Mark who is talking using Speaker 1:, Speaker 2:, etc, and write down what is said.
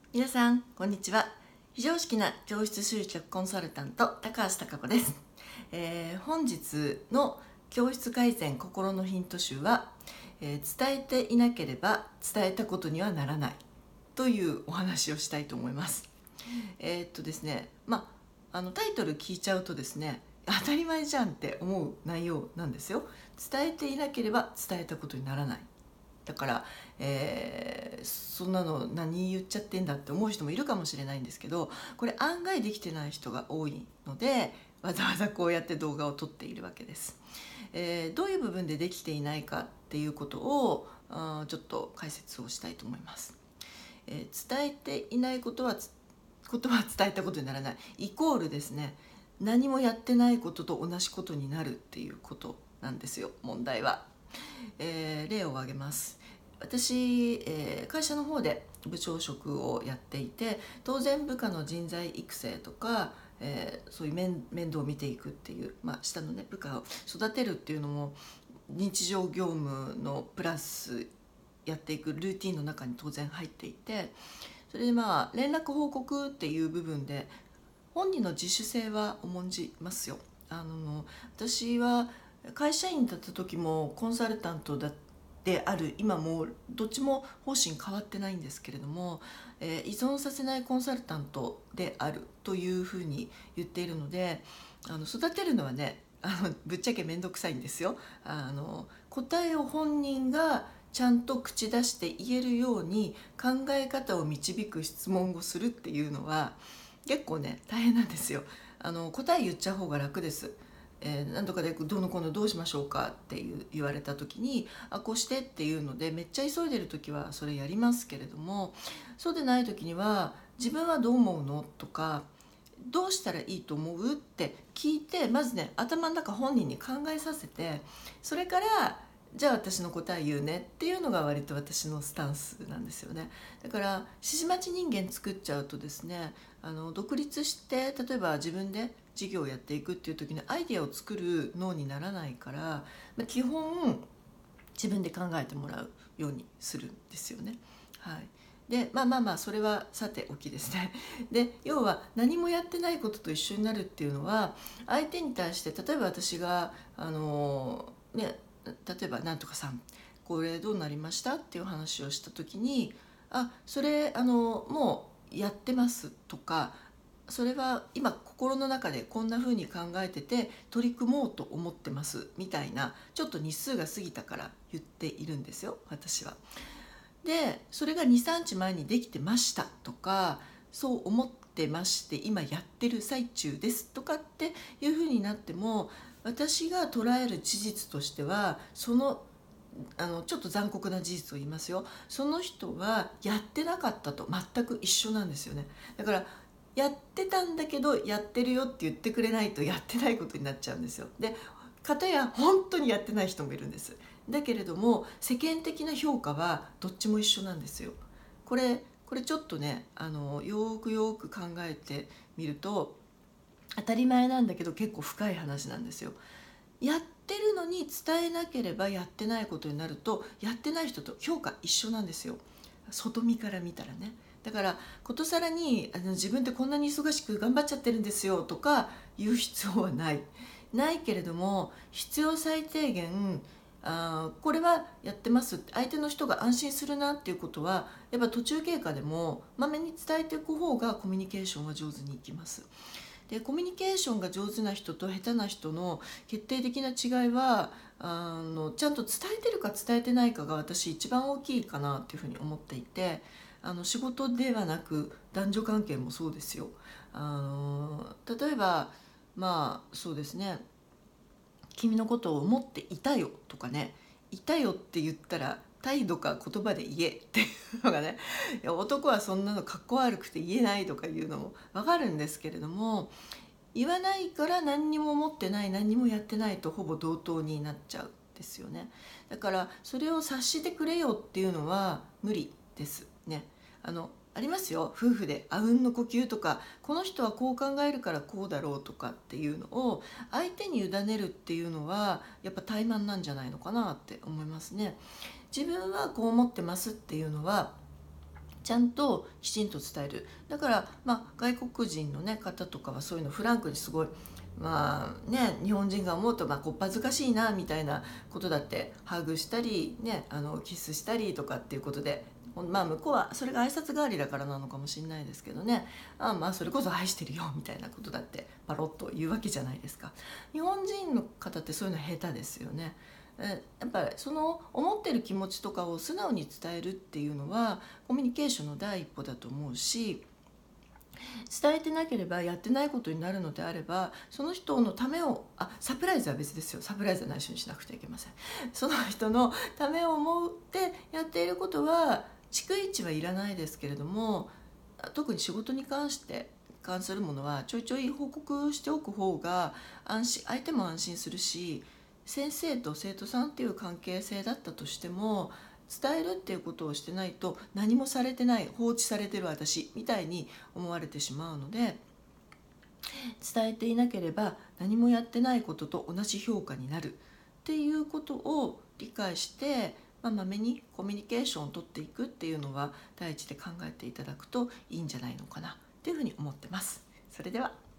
Speaker 1: 皆さんこんにちは。非常識な教室集客コンサルタント高橋貴子です。本日の教室改善心のヒント集は、伝えていなければ伝えたことにはならないというお話をしたいと思います。ですね、タイトル聞いちゃうとですね、当たり前じゃんって思う内容なんですよ。伝えていなければ伝えたことにならない。だから、そんなの何言っちゃってんだって思う人もいるかもしれないんですけど、これ案外できてない人が多いので、わざわざこうやって動画を撮っているわけです。どういう部分でできていないかっていうことをちょっと解説をしたいと思います。伝えていないことは伝えたことにならないイコールですね、何もやってないことと同じことになるっていうことなんですよ、問題は。例を挙げます。私、会社の方で部長職をやっていて、当然部下の人材育成とか、そういう面倒を見ていくっていう、下のね部下を育てるっていうのも日常業務のプラスやっていくルーティンの中に当然入っていて、それで連絡報告っていう部分で本人の自主性は重んじますよ。私は会社員だった時もコンサルタントである今もどっちも方針変わってないんですけれども、依存させないコンサルタントであるというふうに言っているので、育てるのはね、ぶっちゃけ面倒くさいんですよ。答えを本人がちゃんと口出して言えるように考え方を導く質問をするっていうのは結構ね大変なんですよ。答え言っちゃう方が楽です。何とかでどうのこうのどうしましょうかって言われた時にこうしてっていうのでめっちゃ急いでる時はそれやりますけれども、そうでない時には自分はどう思うのとかどうしたらいいと思うって聞いて、まずね頭の中本人に考えさせて、それからじゃあ私の答え言うねっていうのが割と私のスタンスなんですよね。だから指示待ち人間作っちゃうとですね、独立して例えば自分で事業をやっていくっていう時にアイデアを作る脳にならないから、基本自分で考えてもらうようにするんですよね。はい。でそれはさておきですね。で要は何もやってないことと一緒になるっていうのは、相手に対して例えば私が例えばなんとかさんこれどうなりましたっていう話をした時に、それもうやってますとか、それは今心の中でこんな風に考えてて取り組もうと思ってますみたいな、ちょっと日数が過ぎたから言っているんですよ、私は。でそれが23日前にできてましたとか、そう思ってまして今やってる最中ですとかっていう風になっても、私が捉える事実としてはちょっと残酷な事実を言いますよ、その人はやってなかったと全く一緒なんですよね。だからやってたんだけどやってるよって言ってくれないとやってないことになっちゃうんですよ。で片や本当にやってない人もいるんです。だけれども世間的な評価はどっちも一緒なんですよ。これちょっとねよくよく考えてみると当たり前なんだけど結構深い話なんですよ。やってるのに伝えなければやってないことになると、やってない人と評価一緒なんですよ、外見から見たらね。だからことさらに自分ってこんなに忙しく頑張っちゃってるんですよとか言う必要はないけれども、必要最低限これはやってますって相手の人が安心するなっていうことはやっぱ途中経過でもまめに伝えていく方がコミュニケーションは上手にいきます。でコミュニケーションが上手な人と下手な人の決定的な違いはちゃんと伝えてるか伝えてないかが私一番大きいかなっていうふうに思っていて、仕事ではなく男女関係もそうですよ。例えばそうですね、君のことを思っていたよとかね、いたよって言ったら態度か言葉で言えっていうのがね、いや男はそんなのかっこ悪くて言えないとかいうのも分かるんですけれども、言わないから何にも思ってない何にもやってないとほぼ同等になっちゃうんですよね。だからそれを察してくれよっていうのは無理ですね。ありますよ、夫婦であうんの呼吸とか、この人はこう考えるからこうだろうとかっていうのを相手に委ねるっていうのはやっぱ怠慢なんじゃないのかなって思いますね。自分はこう思ってますっていうのはちゃんときちんと伝える。だから、外国人の、方とかはそういうのフランクにすごい日本人が思うとこっぱずかしいなみたいなことだってハグしたり、キスしたりとかっていうことで、向こうはそれが挨拶代わりだからなのかもしれないですけどね、それこそ愛してるよみたいなことだってパロッと言うわけじゃないですか。日本人の方ってそういうの下手ですよね。やっぱりその思ってる気持ちとかを素直に伝えるっていうのはコミュニケーションの第一歩だと思うし、伝えてなければやってないことになるのであれば、その人のためをサプライズは別ですよ。サプライズは内緒にしなくてはいけません。その人のためを思ってやっていることは逐一はいらないですけれども、特に仕事に関するものはちょいちょい報告しておく方が相手も安心するし、先生と生徒さんっていう関係性だったとしても、伝えるっていうことをしてないと何もされてない、放置されてる私みたいに思われてしまうので、伝えていなければ何もやってないことと同じ評価になるっていうことを理解して、まめにコミュニケーションを取っていくっていうのは第一で考えていただくといいんじゃないのかなっていうふうに思ってます。それでは。